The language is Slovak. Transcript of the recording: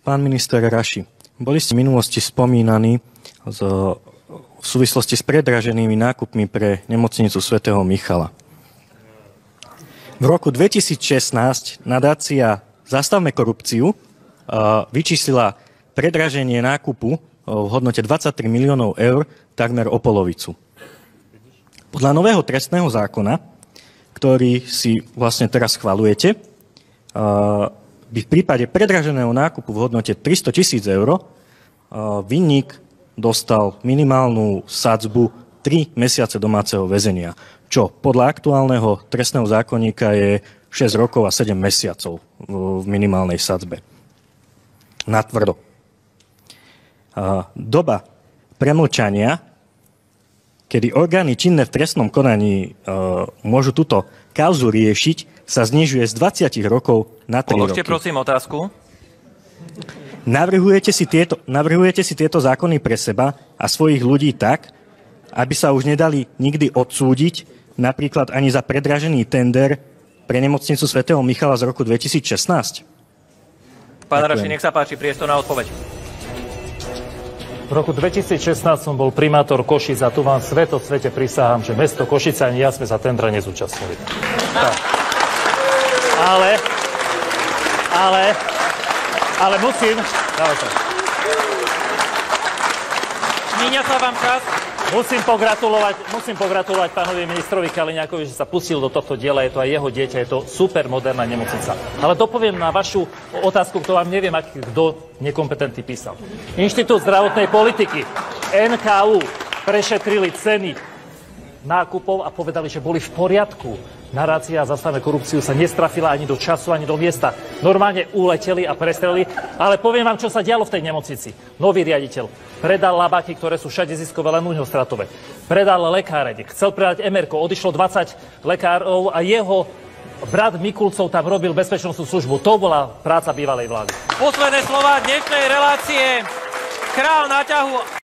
Pán minister Raši, boli ste v minulosti spomínaní v súvislosti s predraženými nákupmi pre nemocnicu svätého Michala. V roku 2016 nadácia Zastavme korupciu vyčíslila predraženie nákupu v hodnote 23 miliónov eur takmer o polovicu. Podľa nového trestného zákona, ktorý si vlastne teraz schvaľujete, by v prípade predraženého nákupu v hodnote 300 000 eur vinník dostal minimálnu sadzbu 3 mesiace domáceho väzenia, čo podľa aktuálneho trestného zákonníka je 6 rokov a 7 mesiacov v minimálnej sadzbe. Natvrdo. Doba premlčania, kedy orgány činné v trestnom konaní môžu túto kauzu riešiť, sa znižuje z 20 rokov na 3 roky. Položte prosím otázku. Navrhujete si tieto zákony pre seba a svojich ľudí tak, aby sa už nedali nikdy odsúdiť, napríklad ani za predražený tender pre nemocnicu svätého Michala z roku 2016? Pán Raši, nech sa páči, priestor na odpoveď. V roku 2016 som bol primátor Košic a tu vám svete prisahám, že mesto Košice ani ja sme sa tendra nezúčastnili. Ale musím... Míňa sa vám čas. Musím pogratulovať pánovi ministrovi Kaliňákovi, že sa pustil do tohto diela. Je to aj jeho dieťa, je to super moderná nemocnica. Ale dopoviem na vašu otázku, kto vám neviem, kto nekompetentný písal. Inštitút zdravotnej politiky, NKU, prešetrili ceny nákupov a povedali, že boli v poriadku. Nadácia Zastavme korupciu sa nestrafila ani do času, ani do miesta. Normálne uleteli a prestrelili. Ale poviem vám, čo sa dialo v tej nemocnici. Nový riaditeľ predal labáky, ktoré sú všade ziskové, len u neho stratové. Predal lekáreň, chcel predať MR-ko, odišlo 20 lekárov a jeho brat Mikulcov tam robil bezpečnostnú službu. To bola práca bývalej vlády. Posledné slova dnešnej relácie. Král na ťahu.